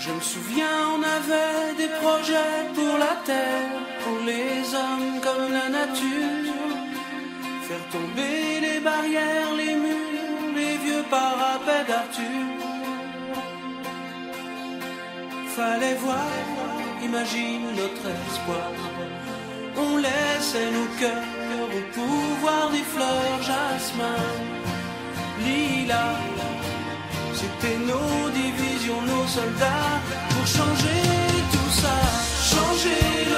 Je me souviens, on avait des projets pour la terre, pour les hommes comme la nature. Faire tomber les barrières, les murs, les vieux parapets d'Arthur. Fallait voir, imagine notre espoir. On laissait nos cœurs au pouvoir des fleurs, jasmin, lilas. C'était nos divisions, nos soldats, pour changer tout ça, changer le